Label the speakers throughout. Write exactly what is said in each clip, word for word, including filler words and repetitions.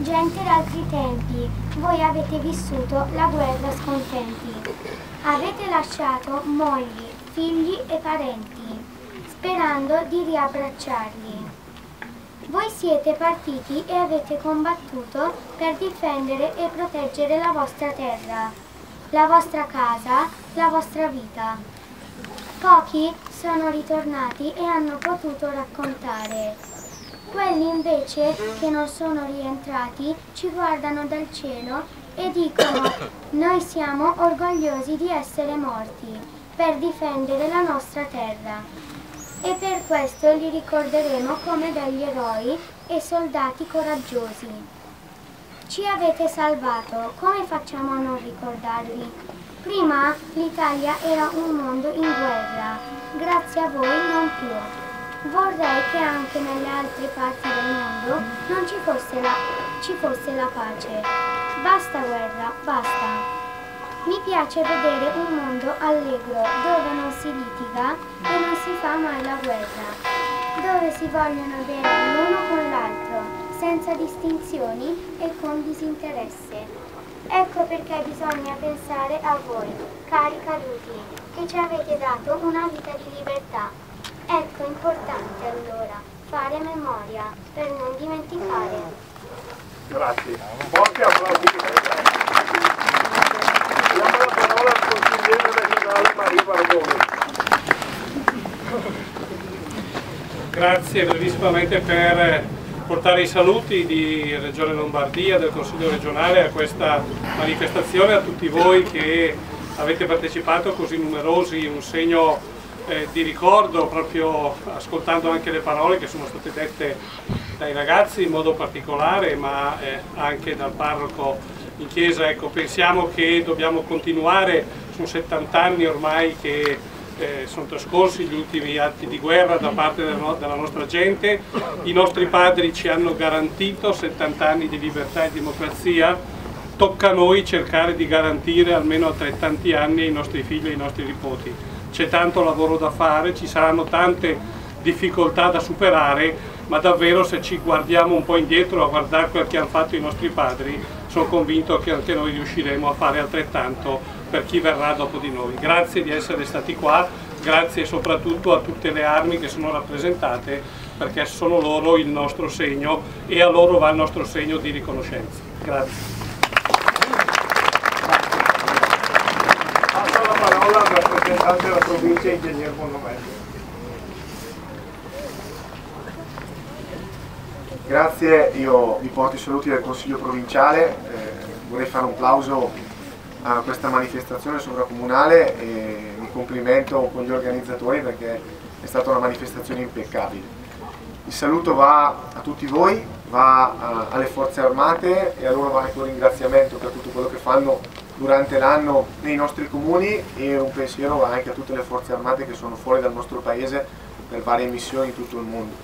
Speaker 1: gente d'altri tempi, voi avete vissuto la guerra scontenti. Avete lasciato mogli, figli e parenti, sperando di riabbracciarli. Voi siete partiti e avete combattuto per difendere e proteggere la vostra terra, la vostra casa, la vostra vita. Pochi sono ritornati e hanno potuto raccontare. Quelli invece che non sono rientrati ci guardano dal cielo e dicono: noi siamo orgogliosi di essere morti per difendere la nostra terra. E per questo li ricorderemo come degli eroi e soldati coraggiosi. Ci avete salvato, come facciamo a non ricordarvi? Prima l'Italia era un mondo in guerra, grazie a voi non più. Vorrei che anche nelle altre parti del mondo non ci fosse la, ci fosse la pace. Basta guerra, basta. Mi piace vedere un mondo allegro, dove non si litiga e non si fa mai la guerra, dove si vogliono bene l'uno con l'altro, senza distinzioni e con disinteresse. Ecco perché bisogna pensare a voi, cari caduti, che ci avete dato una vita di libertà. Ecco importante allora fare memoria per non dimenticare.
Speaker 2: Grazie. Forti applausi. Diamo la parola al consigliere regionale Mario Barbone.
Speaker 3: Grazie brevissimamente per portare i saluti di Regione Lombardia, del Consiglio regionale a questa manifestazione, a tutti voi che avete partecipato così numerosi, un segno eh, di ricordo, proprio ascoltando anche le parole che sono state dette dai ragazzi in modo particolare, ma eh, anche dal parroco in chiesa. Ecco, pensiamo che dobbiamo continuare, sono settanta anni ormai che eh, sono trascorsi gli ultimi atti di guerra da parte della, no della nostra gente, i nostri padri ci hanno garantito settanta anni di libertà e democrazia, tocca a noi cercare di garantire almeno altrettanti anni ai nostri figli e ai nostri nipoti. C'è tanto lavoro da fare, ci saranno tante difficoltà da superare, ma davvero se ci guardiamo un po' indietro a guardare quel che hanno fatto i nostri padri, sono convinto che anche noi riusciremo a fare altrettanto per chi verrà dopo di noi. Grazie di essere stati qua, grazie soprattutto a tutte le armi che sono rappresentate, perché sono loro il nostro segno e a loro va il nostro segno di riconoscenza. Grazie.
Speaker 2: Passo la parola al rappresentante della provincia, Ingegner Bonnomelli.
Speaker 4: Grazie, io vi porto i saluti del Consiglio provinciale, eh, vorrei fare un plauso a questa manifestazione sovracomunale e mi complimento con gli organizzatori perché è stata una manifestazione impeccabile. Il saluto va a tutti voi, va a, alle forze armate e a loro va anche un ringraziamento per tutto quello che fanno durante l'anno nei nostri comuni, e un pensiero va anche a tutte le forze armate che sono fuori dal nostro paese per varie missioni in tutto il mondo.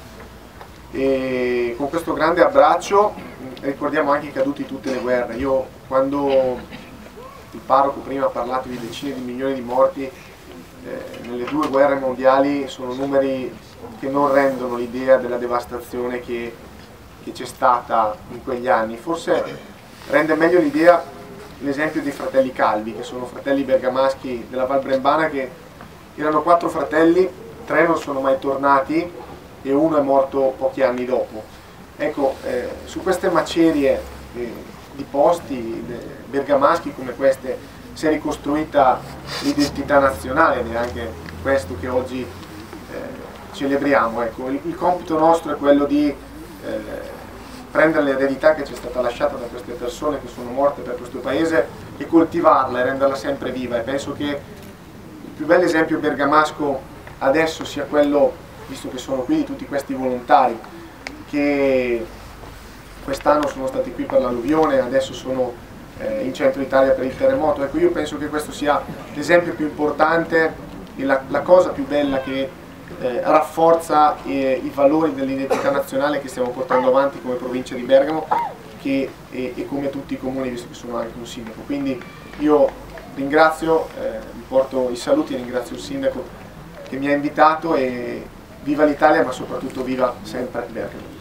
Speaker 4: E con questo grande abbraccio ricordiamo anche i caduti di tutte le guerre. Io, quando il parroco prima ha parlato di decine di milioni di morti eh, nelle due guerre mondiali, sono numeri che non rendono l'idea della devastazione che c'è stata in quegli anni. Forse rende meglio l'idea l'esempio dei fratelli Calvi, che sono fratelli bergamaschi della Val Brembana, che erano quattro fratelli, tre non sono mai tornati e uno è morto pochi anni dopo. Ecco, eh, su queste macerie eh, di posti eh, bergamaschi come queste si è ricostruita l'identità nazionale, ed è anche questo che oggi eh, celebriamo. Ecco, il, il compito nostro è quello di eh, prendere l'eredità che ci è stata lasciata da queste persone che sono morte per questo paese e coltivarla e renderla sempre viva, e penso che il più bel esempio bergamasco adesso sia quello, visto che sono qui, di tutti questi volontari che quest'anno sono stati qui per l'alluvione, adesso sono eh, in centro Italia per il terremoto. Ecco, io penso che questo sia l'esempio più importante e la, la cosa più bella che eh, rafforza eh, i valori dell'identità nazionale che stiamo portando avanti come provincia di Bergamo che, e, e come tutti i comuni, visto che sono anche un sindaco. Quindi io ringrazio, eh, vi porto i saluti e ringrazio il sindaco che mi ha invitato, e viva l'Italia, ma soprattutto viva sempre Bergamo.